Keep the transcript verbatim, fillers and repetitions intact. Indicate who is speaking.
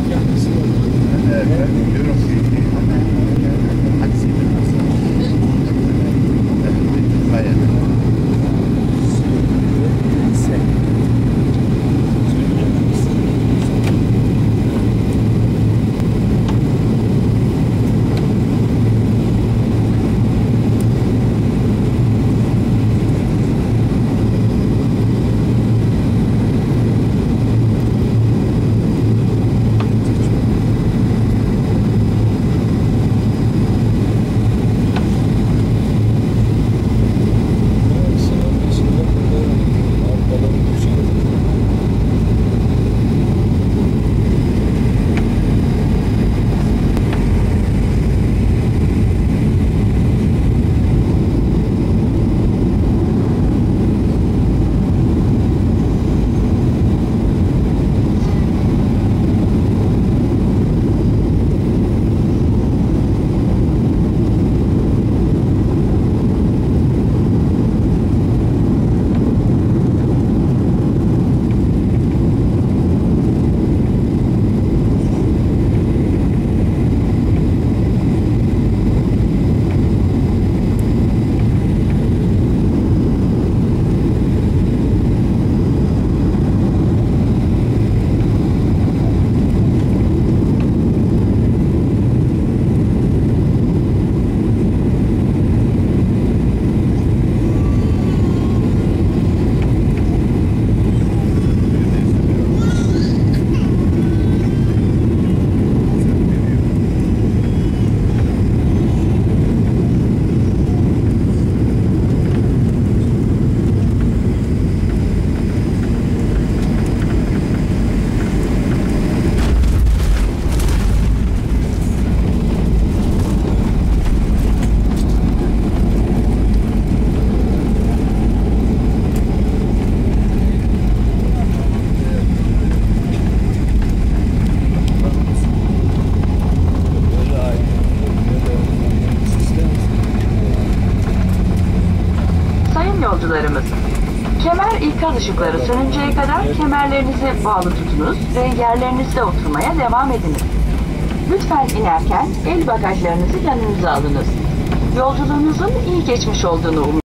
Speaker 1: Evet, ben diyorum ki hadi senin nasıl? Evet, bayağı.
Speaker 2: Yolcularımız, kemer ikaz ışıkları sönünceye kadar kemerlerinizi bağlı tutunuz ve yerlerinizde oturmaya devam ediniz. Lütfen inerken el bagajlarınızı yanınıza alınız. Yolculuğunuzun iyi geçmiş olduğunu umuyoruz.